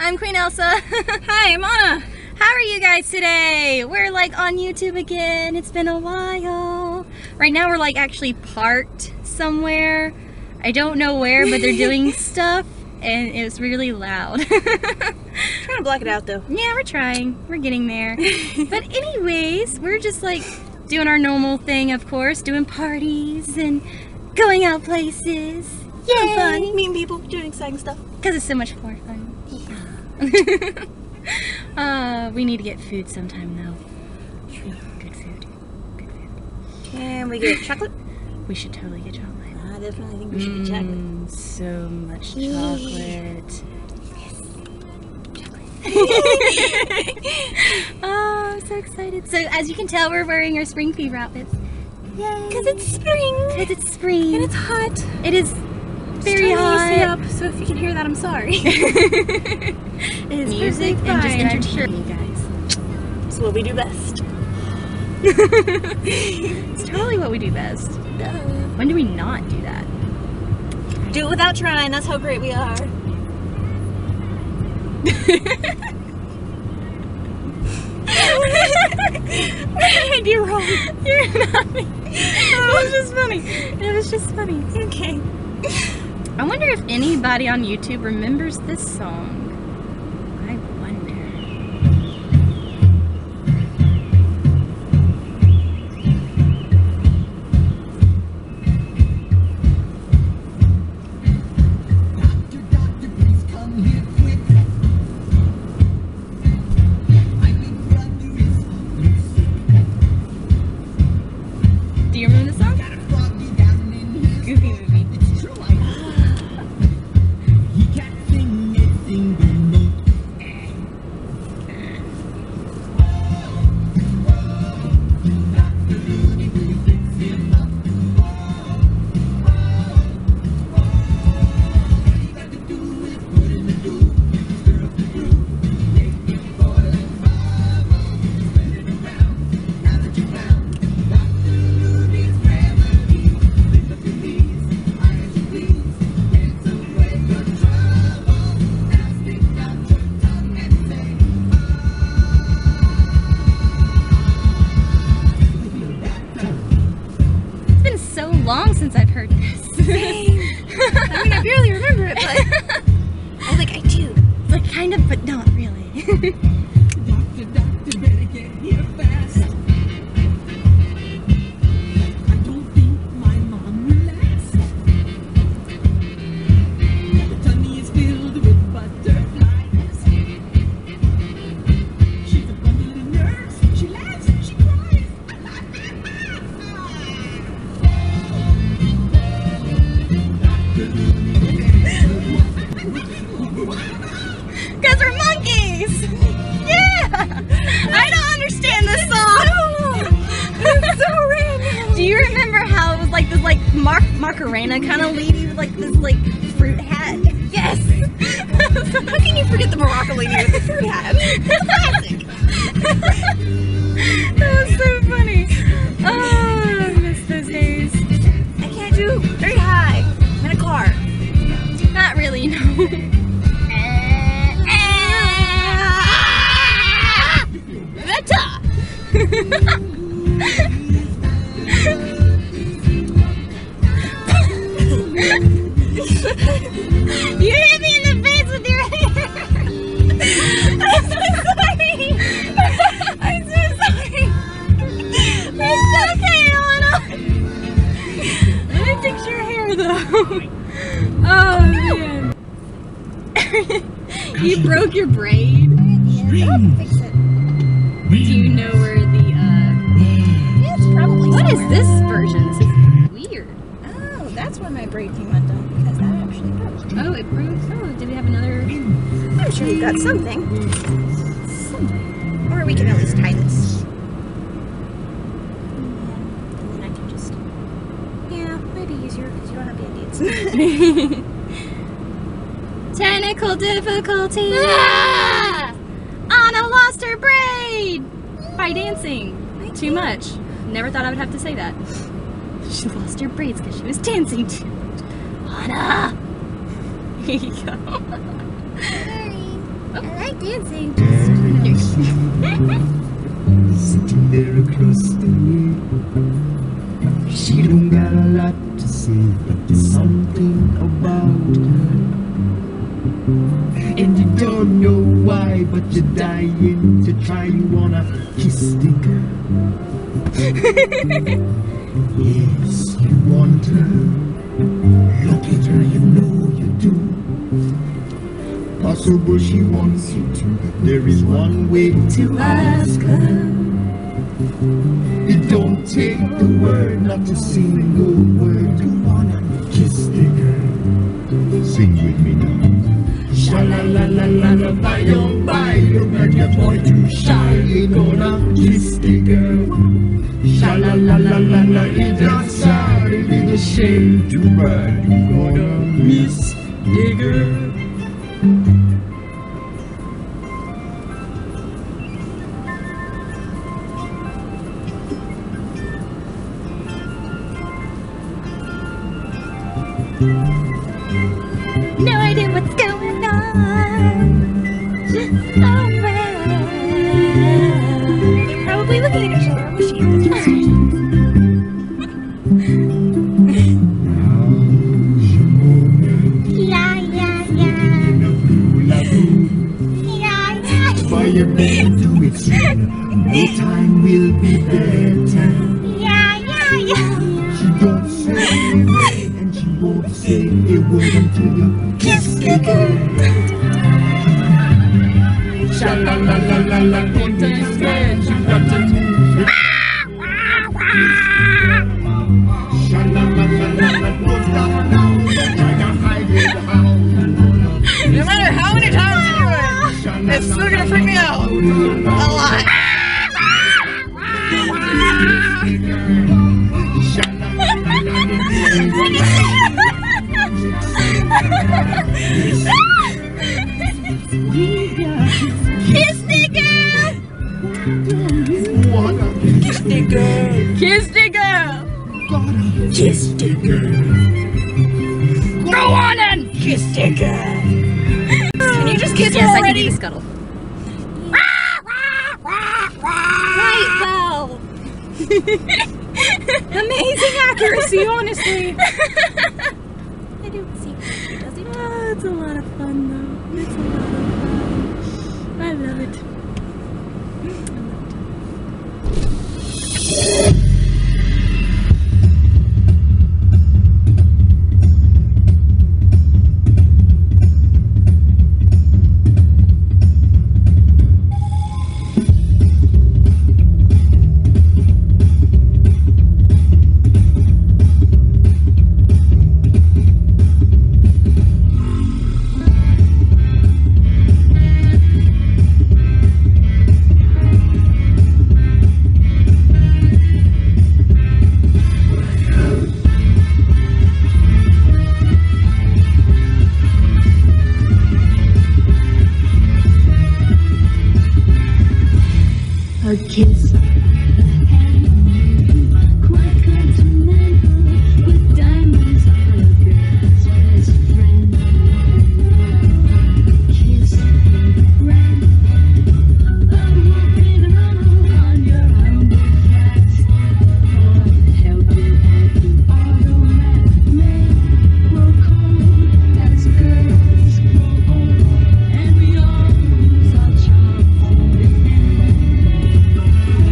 I'm Queen Elsa. Hi, I'm Anna. How are you guys today? We're like on YouTube again. It's been a while. Right now we're like actually parked somewhere. I don't know where, but they're doing stuff and it was really loud. Trying to block it out though. Yeah, we're trying. We're getting there. But anyways, we're just like doing our normal thing, of course, doing parties and going out places. Yay! Fun, meeting people, doing exciting stuff. Because it's so much more fun. We need to get food sometime though. Good food. Good food. Can we get chocolate? We should totally get chocolate. I definitely think we should get chocolate. So much chocolate. Oh, I'm so excited. So as you can tell, we're wearing our spring fever outfits. Yay! Because it's spring. Because it's spring. And it's hot. It is very hot. Up, so if you can hear that, I'm sorry. It is music and just entertaining you guys. It's what we do best. It's totally what we do best. Duh. When do we not do that? Do it without trying. That's how great we are. What did I do wrong? You're not. It was just funny. It was just funny. Okay. I wonder if anybody on YouTube remembers this song. I wonder. Doctor, please come here quick. My big brother is sick. Do you remember the song? Got a froggy down in his Goofy movie. It's true, I know. He can't sing a single note. Dr. Looney will fix him up. All you got to do is put in the glue, stir up the brew, make it boil and bubble, spread it around. Now that you found Dr. Looney's remedy, lift up your knees, high as you please, dance away your trouble. Now stick out your tongue and say, It's been so long since I've heard this. Same. I mean, I barely remember it, but I think I do. Like kind of, but not really. Doctor, better get here fast. I don't think my mom will last. The tummy is filled with butterflies. She's a bundle of nerves. She laughs, she cries. Because we're monkeys! Yeah! I don't understand this song! It's so random. Do you remember how it was like this like Macarena kind of lady with like this like fruit hat? Yes. How can you forget the Morocco lady with the fruit hat? It's a classic. That was so funny. Oh, I miss those days. I can't do very high. I'm in a car. Not really, no. You hit me in the face with your hair! I'm so sorry! I'm so sorry! It's okay, Anna! Let me fix your hair though. Oh man. You broke your braid? Yeah, I'll fix it. Do you know where the Yeah, it's probably what is somewhere. this version? This is weird. Oh, that's why my braid came undone, because that actually broke. Oh, it broke. Oh, did we have another? I'm sure we've got something. Something. Or we can at least tie this. And then I can just... Yeah, might be easier because you don't have band-aids. Technical difficulty. Ah! Anna lost her braid by dancing too much. Never thought I would have to say that. She lost her braids because she was dancing too much. Anna! Here you go. Sorry. I like dancing. Sitting there across the way. She don't got a lot to say, but there's something about her. And you don't know why, but you're dying to try. You wanna kiss the girl. Yes, you want her. Look at her, you know you do. Possible she wants you to. There is one way to ask her. It don't take the word, not a single word. You wanna kiss the girl. Sing with me now. Sha-la-la-la-la-la, bye, oh bye. Look at your boy too shy. You gonna kiss the girl. Sha-la-la-la-la-la, it's not sad. It is a shame too bad. You gonna miss the girl. No idea what's going on. Alright. They're probably looking at each other on the sheet. Yeah, yeah, yeah. Yeah, yeah. For your man to it soon. No time will be better. Yeah, yeah, yeah. She don't say anything, and she won't say a word until you kiss the girl. Sha-la-la-la-la-la, put her in bed, you got to move it. Sha-la-la-la-la-la, don't stop now, try to hide it out. No matter how many times you do it, it's still gonna freak me out. A lot. Kiss the girl. Kiss the girl. Kiss the girl. Kiss the girl. Go on and kiss the girl. Can you just kiss her Yes, I can already? do the Scuttle. Right, well. Amazing accuracy, honestly. I don't see what she does. Oh, it's a lot of fun, though. It's a lot of fun. I love it. A kiss, quite continental, with diamonds on a girl's best friend. Kiss ran, a whooping run on your humble flat. Help you at the automat, men grow cold as girls grow old, and we all lose our charm in the end.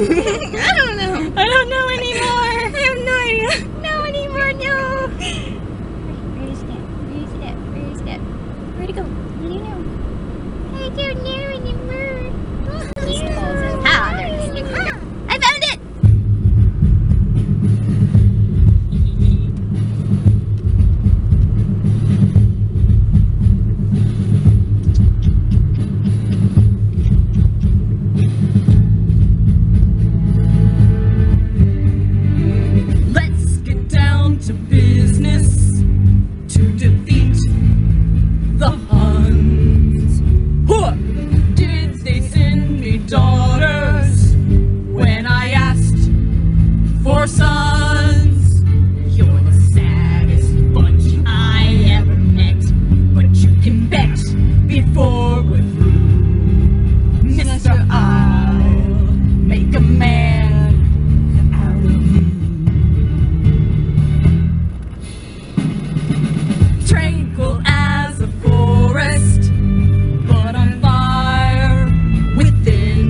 I don't know. I don't know anymore. I have no idea. No anymore, no. Where's that? Where's that? Where's that? Where'd it go? What do you know? I don't know anymore. Ah, there it is. I found it! Let's get down to business to defeat the Huns. Huh! Did they send me daughters when I asked for sons? You're the saddest bunch I ever met, but you can bet before we're through, Mister, I'll make a man out of you. Tranquil as a forest, but on fire within.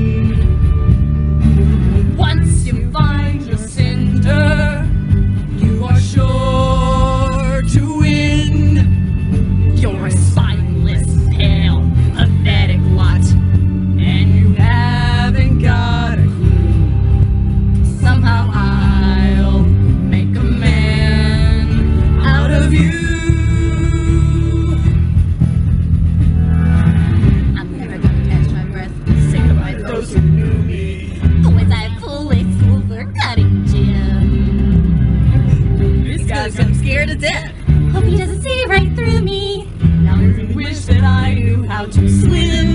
Once you find your cinder, you are sure to win. You're a spineless, pale, pathetic lot, and you haven't got a clue. Somehow I'll make a man out of you. I'm never gonna catch my breath. Say goodbye to those who knew me. Was I fully silver cutting Jim? This guy's I'm scared to death. Hope he doesn't see right through me. Now I wish that I knew how to swim.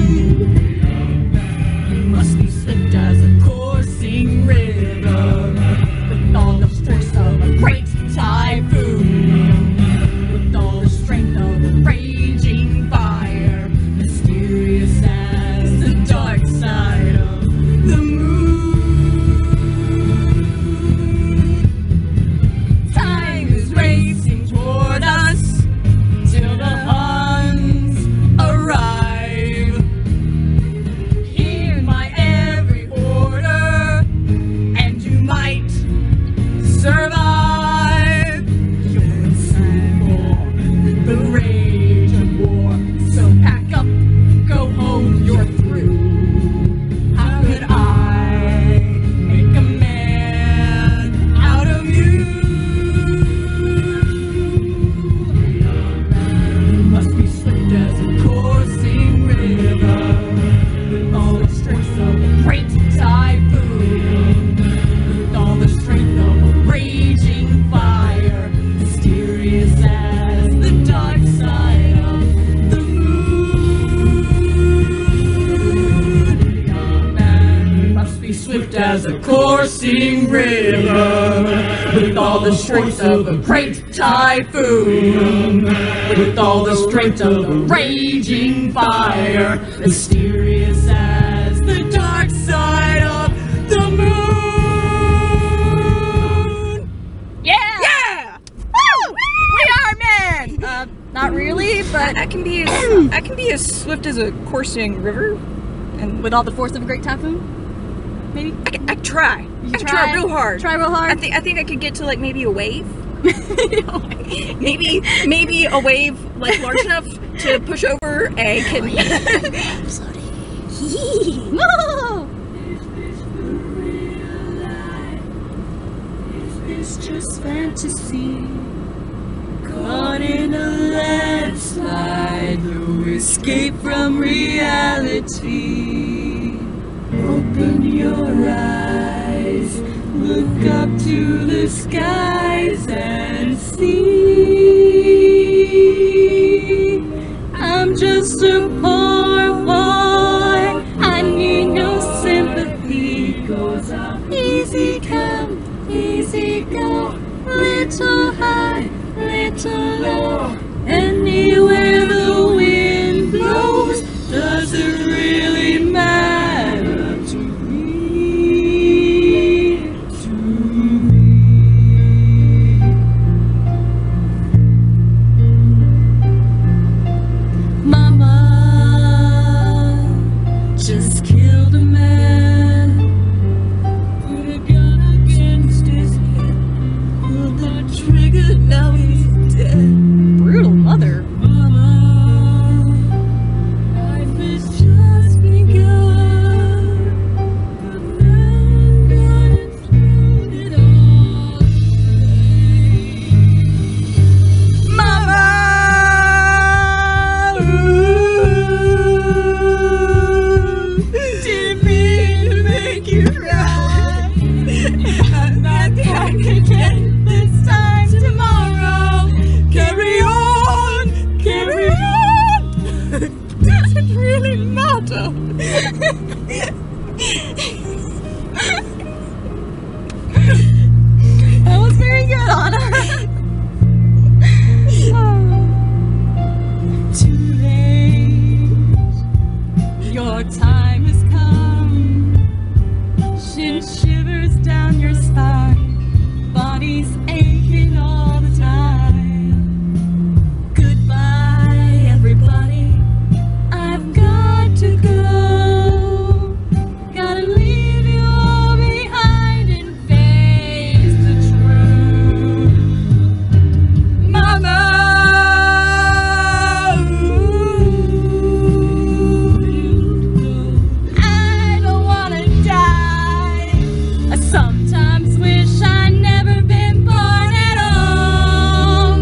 You must be swift as a coursing river, with all the force of a great typhoon, with all the strength of a raging fire, mysterious as the dark side of the moon. Time is racing toward us till the Huns arrive. Hear my every order, and you might survive. You're inside for the rage of war, so pack up, go home, you're through. How could I make a man out of you? You must be swift as a coursing river, with all the strength of a great typhoon, with all the strength of a raging fire, mysterious as the dark side of the moon. Young man, you must be swift as a coursing river, with all the strength of a great typhoon, with all the strength of a raging fire, mysterious as the dark side of the moon. Yeah! Yeah! Woo! We are men! Not really, but I can be as swift as a coursing river, and with all the force of a great typhoon, maybe. I can try. I can try real hard. Try real hard. I think I could get to like maybe a wave. maybe a wave like large enough to push over a kitten. Whoa! It's just fantasy, caught in a landslide, no escape from reality. Open your eyes, look up to the skies and see. I'm just a poor boy, I need no sympathy. Goes up, easy come, easy go, little high, little low. Anywhere the wind blows, does it really matter to me? To me. Mama just killed a man. down your spine. Body's aching all the time. Goodbye, everybody. I've got to go. Gotta leave you all behind and face the truth. Mama, I don't wanna die. I sometimes wish I'd never been born at all.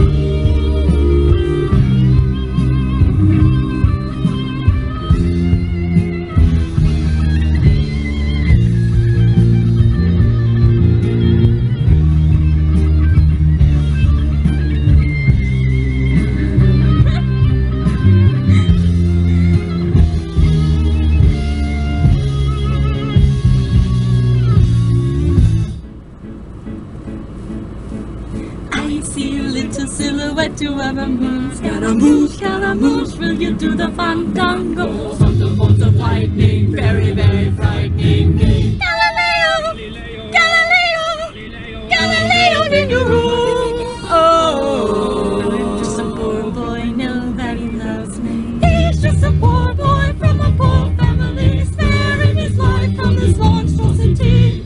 I see a little silhouette to Scaramouche. Scaramouche, Scaramouche, will you do the fandango? Thunderbolts of lightning, very, very frightening me. Galileo, Galileo, Galileo in your room. Oh, I'm just a poor boy, nobody loves me. He's just a poor boy from a poor family, sparing his life from this monstrosity.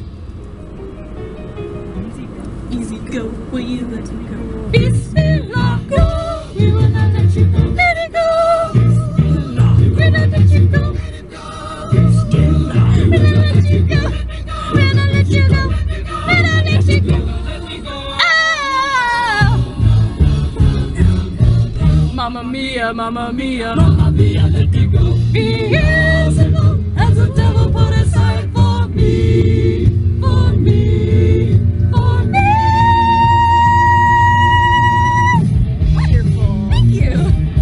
Easy go, will you let me go? Bismillah, go, we will not let you go. Let it go. Bismillah, we will not let you go. Let it go. Bismillah, we will not let you go. We'll not let you go. We'll not let you go. Oh! Mamma mia, mamma mia, mamma mia, let me go. Beelzebub has the devil put aside for me, for me, for me. Wonderful. Thank you.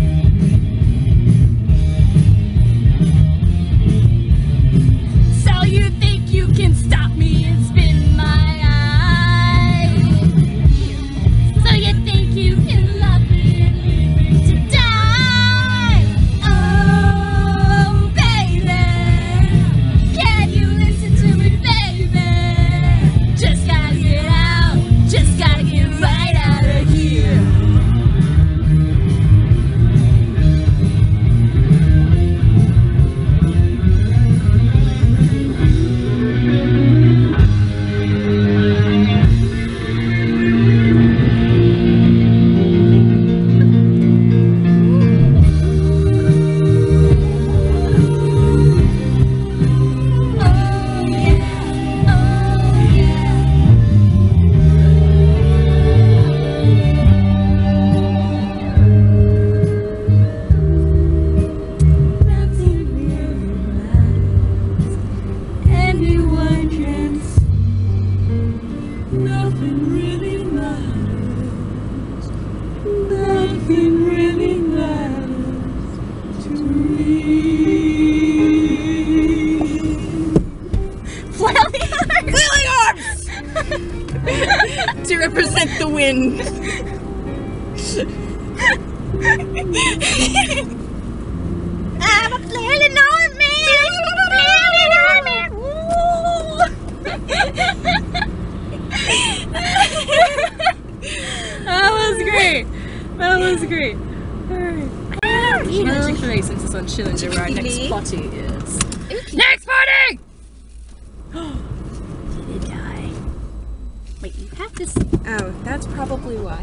So you think you can stop me and spin my eye? So you think you can love me and leave me to die? Oh, baby, can you listen to me, baby? Just gotta get out, just gotta get right out of here. Nothing really matters. Nothing really matters to me. Flailing arms! To represent the wind. I'm a flailing army! Flailing army! Ooh. That was great. That was great. Alright. Magic 3 since it's on Schillinger where our next party is. Next party! Did it die? Wait, you have to oh, that's probably why.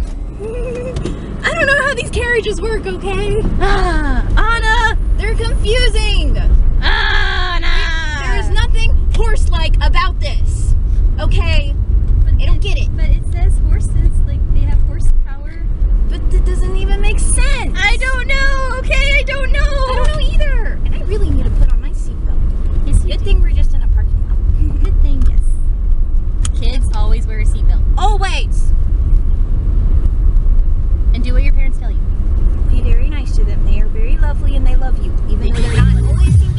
I don't know how these carriages work, okay? Anna! They're confusing! Anna! There is nothing horse-like about this. Okay? I don't get it. But it says horses, like they have horsepower. But that doesn't even make sense. I don't know, okay? I don't know. I don't know either. And I really need to put on my seatbelt. Yes, you Good do. thing we're just in a parking lot. Good thing, yes. Kids always wear a seatbelt. Always! And do what your parents tell you. Be very nice to them. They are very lovely and they love you. Even though they're not always seem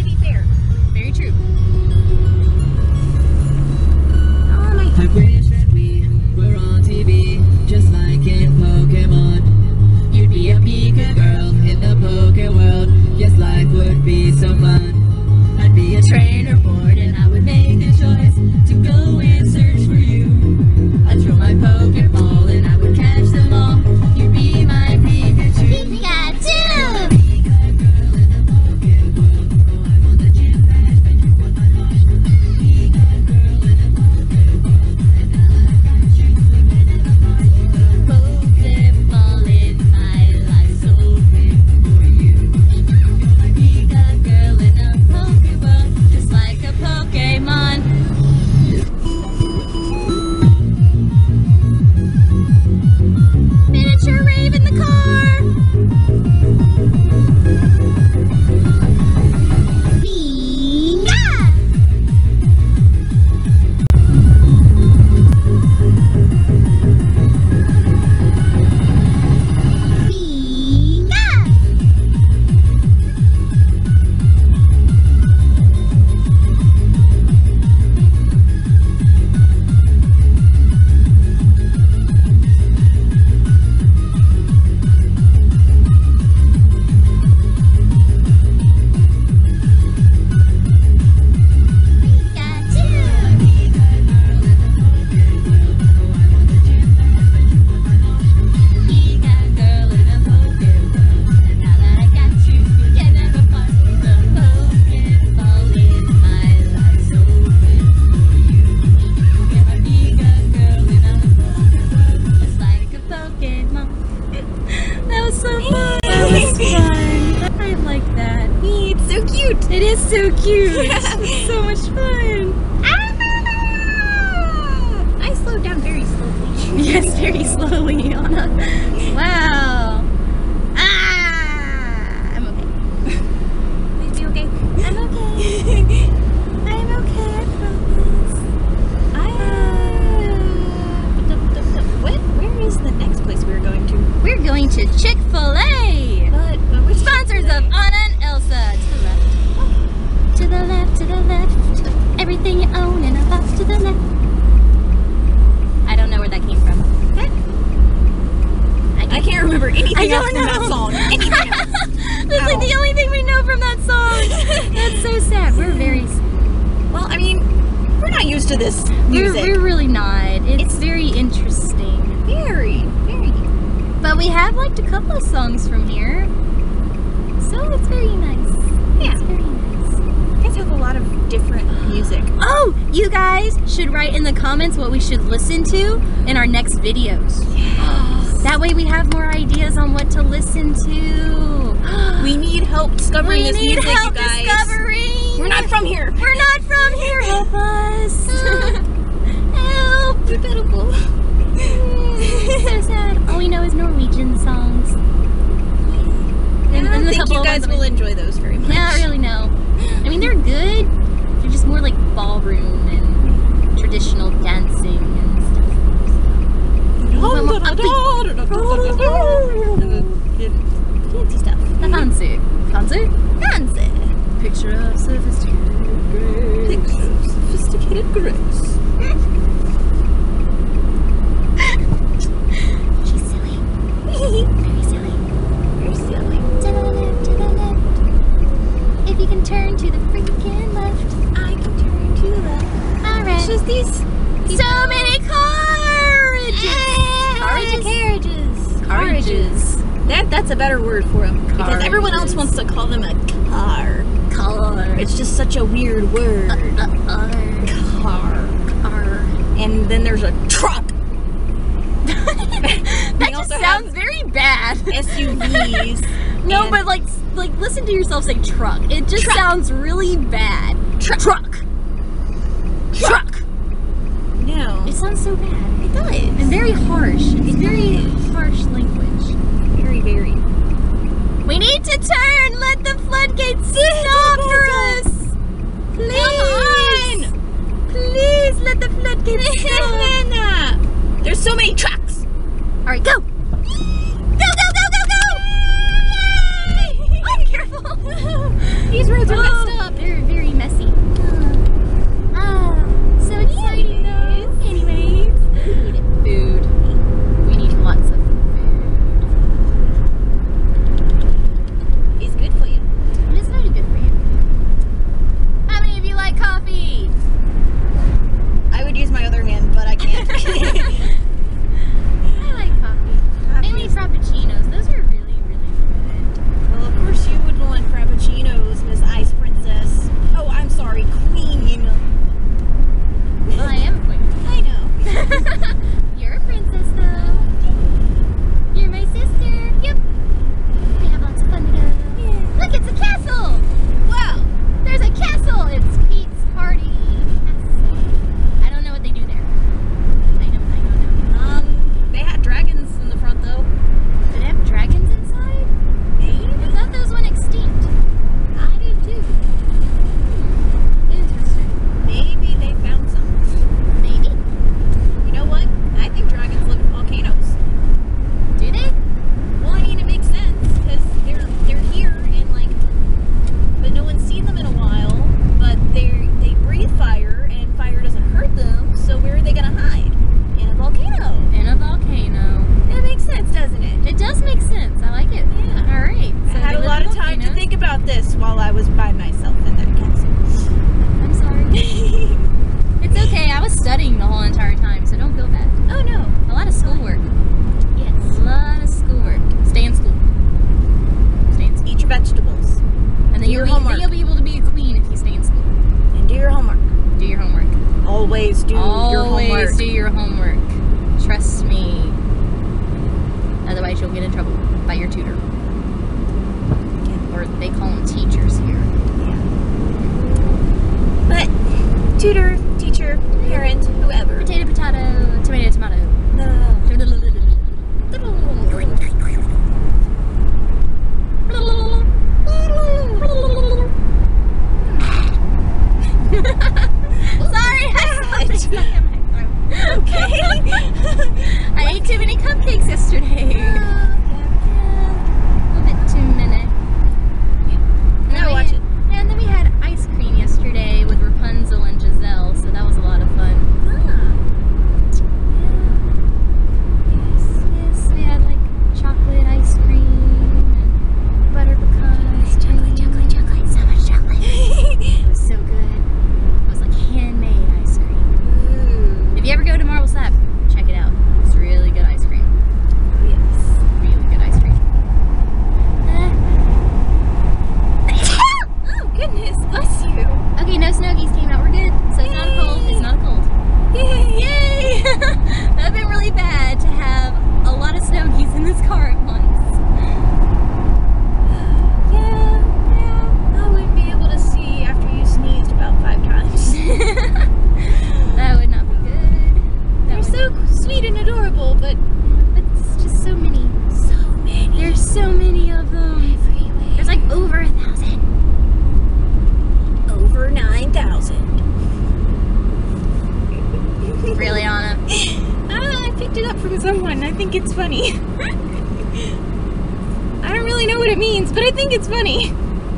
cute. It's so much fun. I slowed down very slowly. Yes, very slowly, Anna. Wow. I'm okay. Please be okay. I'm okay. I'm okay, I promise. Where is the next place we're going to? We're going to Chick-fil-A. But which Sponsors of Anna and Elsa. To the left. To the left, to the left. Everything you own and a lot to the left. I don't know where that came from. I can't remember anything I else don't from that know. song. Anything else. That's like the only thing we know from that song. That's so sad. We're very sad. Well, I mean, we're not used to this music. We're really not. It's very interesting. Very. But we have liked a couple of songs from here. So it's very nice. Yeah. It's very nice. You guys have a lot of different music. Oh, you guys should write in the comments what we should listen to in our next videos. That way we have more ideas on what to listen to. We need help discovering this music, help you guys. discovering. We're not from here. We're not from here. Help us. Help. We're pitiful. So sad. All we know is Norwegian songs. I don't a think couple you of guys ones will enjoy those very much. Not really, no. I mean, they're good. They're just more like ballroom and traditional dancing and stuff. Fancy stuff. The concert. Concert? Concert. Picture of sophisticated grace. Sophisticated grace. She's silly. Very silly. You're silly. To the left, to the left. If you can turn to the freaking left. I can turn to the. Alright. It's just these. So many carriages. Carriages. That's a better word for them. Because everyone else wants to call them a car. Car. It's just such a weird word. Car. And then there's a truck. That just sounds very bad. SUVs. No, and but like listen to yourself say truck. It just sounds really bad. Truck. No. It sounds so bad. It does. And very harsh. It's very harsh language. Very. We need to turn. Let the floodgates stop for us. Please. Please let the floodgates stop. There's so many trucks. All right, go. Go. Yay! Oh, careful. These roads are messed up. They're very messy. So exciting though. Anyways, we need food. We need lots of food. It's good for you. It is very good for you. How many of you like coffee? I would use my other hand, but I can't. I like coffee. Mainly frappuccinos. Those are really, really good. Well, of course you would want frappuccinos, Miss Ice Princess. Oh, I'm sorry, Queen. Well, I am a queen. I know. You're a princess, though. You're my sister. Yep. We have lots of fun together. Yeah. Look, it's a castle. Wow. There's a castle. It's Pete's party castle. I don't know what they do there. I don't know. They had dragons in the front though. Did it have dragons inside? Maybe. I thought those went extinct. I did too. Interesting. Maybe they found some. Maybe. You know what? I think dragons live in volcanoes. Do they? Well, I mean, it makes sense because they're here and like, but no one's seen them in a while. But they breathe fire and fire doesn't hurt them. So where are they gonna hide? In a volcano. In a volcano. It makes sense, doesn't it? It does make sense. I like it. Yeah. All right. I had a lot of time to think about this while I was by myself in that castle. I'm sorry. It's okay. I was studying the whole entire time, so don't feel bad. Oh no. A lot of schoolwork. Yes. A lot of schoolwork. Stay in school. Stay in school. Eat your vegetables And then Do your homework. Then you'll be able to be a queen if you stay in school. and do your homework. Do your homework. Always do your homework. Always do your homework. Trust me. Otherwise, you'll get in trouble by your tutor. Or they call them teachers here. Yeah. What? Tutor, teacher, parent, whoever. Potato, potato, tomato, tomato. Sorry, I stuck in my throat. Okay. I ate too many cupcakes yesterday. A little bit too many. Now watch it. Yeah, and then we had ice cream yesterday with Rapunzel and Giselle, so that was a lot of fun. Yes, we had like chocolate ice cream and butter pecan ice cream. Chocolate, so much chocolate. It was so good. It was like handmade ice cream. If you ever go to Marble Slab, check it out. It's really good ice cream. Yes. Really good ice cream. Oh goodness, bless you. Okay, no snow geese came out. We're good. So it's not a cold. It's not a cold. Yay! Yay! That would have been really bad to have a lot of snow geese in this car at once. Yeah. I wouldn't be able to see after you sneezed about 5 times. That would not be good. They're so sweet and adorable, but It's just so many. so many. There's so many of them. Everywhere. There's like over 1,000. Over 9,000. Really, Anna? I picked it up from someone. I think it's funny. I don't really know what it means, but I think it's funny.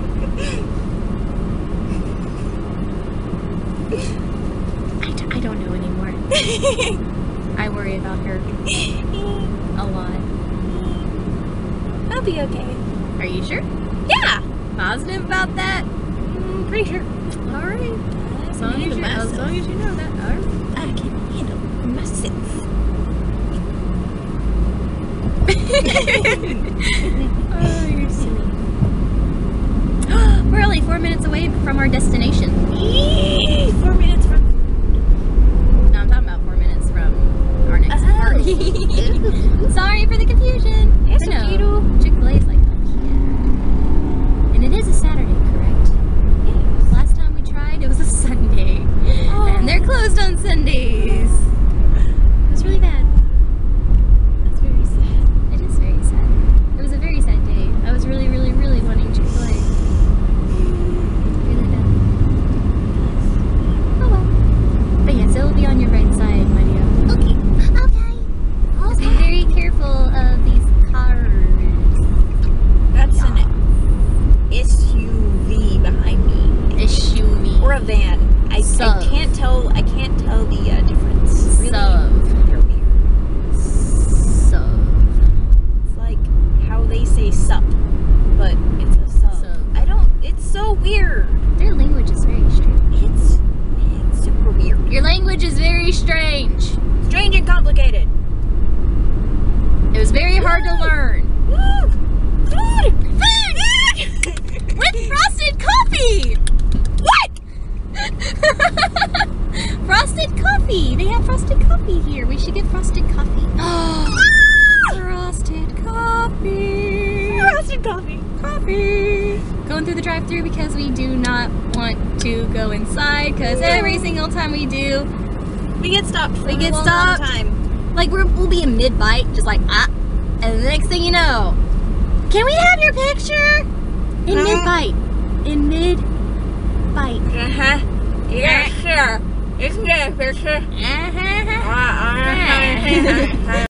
I don't know anymore. I worry about her a lot. I'll be okay. Are you sure? Yeah. Positive about that? Pretty sure. All right. As long as you know that. All right. I can handle myself. Oh, you're silly. We're only 4 minutes away from our destination. 4 minutes from. No, I'm talking about 4 minutes from our next Oh. party. Sorry for the confusion. It's But okay, no, Chick-fil-A is like up here. And it is a Saturday, correct? Last time we tried, it was a Sunday. And they're closed on Sundays. It was really bad. That's very sad. It is very sad. It was a very sad day. I was really, really, really wanting Chick-fil-A. Really bad. Oh well. But yes, it'll be on your right side, my dear. Okay. Just be very careful of these cars. That's an SUV behind me, SUV. or a van. I Sub. can't tell. I can't tell the difference. Really, Sub. they're weird. It's like how they say sup, but it's a sub. Sub. I don't. It's so weird. Their language is very strange. It's super weird. Your language is very strange. Strange and complicated. It was very hard to learn. Food. With frosted coffee! What? Frosted coffee! They have frosted coffee here. We should get frosted coffee. Frosted coffee! Frosted coffee. Coffee! Going through the drive-thru because we do not want to go inside because every single time we do, We get stopped. For We get a long stopped. time. like we'll be in mid-bite, just like and the next thing you know, can we have your picture? In mid-bite. In mid-bite. Yeah, sure. You can get a picture.